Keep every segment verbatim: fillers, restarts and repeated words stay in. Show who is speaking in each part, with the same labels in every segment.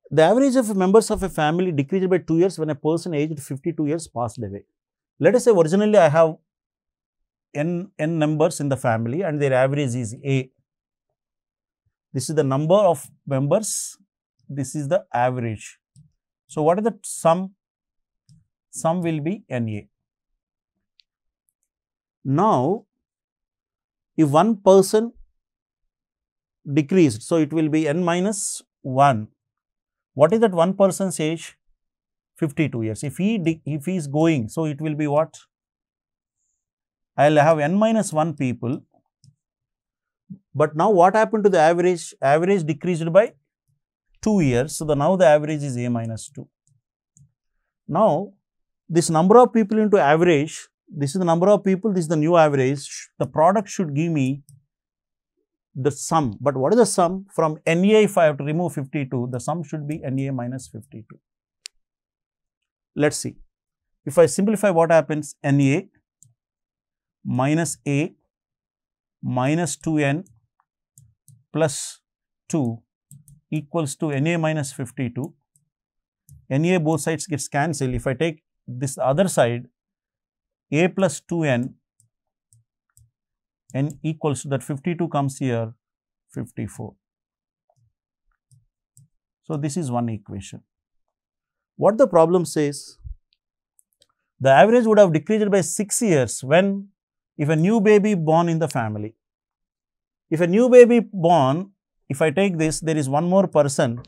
Speaker 1: the average of members of a family decreased by two years when a person aged fifty-two years passed away. Let us say originally I have n, n members in the family and their average is A. This is the number of members, this is the average. So, what is the sum? Sum will be N A. Now, if one person decreased, so it will be N minus one. What is that one person's age? fifty-two years. If he, if he is going, so it will be what? I will have N minus one people. But now what happened to the average? Average decreased by two years. So, the now the average is A minus two. Now, this number of people into average, this is the number of people, this is the new average. The product should give me the sum. But what is the sum? From N A, if I have to remove fifty-two, the sum should be N A minus fifty-two. Let us see. If I simplify, what happens? N A minus A minus two N plus two equals to N A minus fifty-two. N A both sides gets cancelled. If I take this other side, A plus two N, N equals to that fifty-two comes here, fifty-four. So, this is one equation. What the problem says? The average would have decreased by six years when, if a new baby born in the family. If a new baby born, if I take this, there is one more person,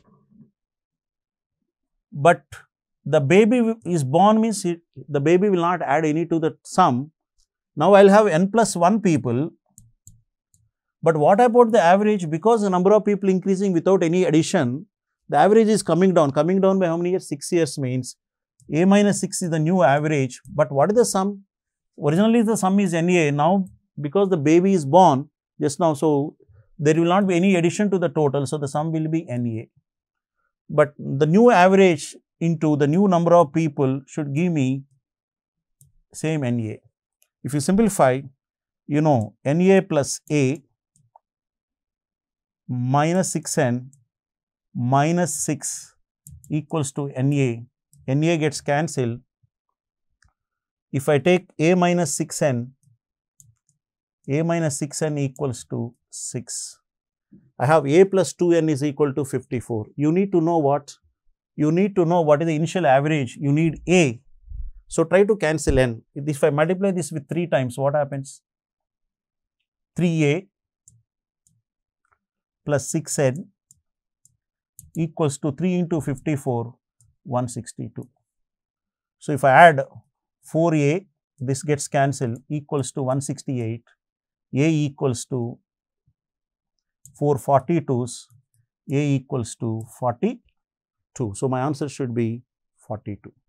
Speaker 1: but the baby is born means it, the baby will not add any to the sum. Now, I will have N plus one people, but what about the average? Because the number of people increasing without any addition, the average is coming down. Coming down by how many years? six years means A minus six is the new average, but what is the sum? Originally, the sum is N A. Now, because the baby is born just now, so there will not be any addition to the total. So, the sum will be N A. But the new average into the new number of people should give me same N A. If you simplify, you know, N A plus A minus six N minus six equals to N A. N A gets cancelled. If I take A minus six N, A minus six N equals to six. I have A plus two N is equal to fifty-four. You need to know what? You need to know what is the initial average. You need A. So, try to cancel N. If I multiply this with three times, what happens? three A plus six N equals to three into fifty-four, one hundred sixty-two. So, if I add four A, this gets cancelled, equals to one hundred sixty-eight, A equals to four forty-twos, A equals to forty-two. So, my answer should be forty-two.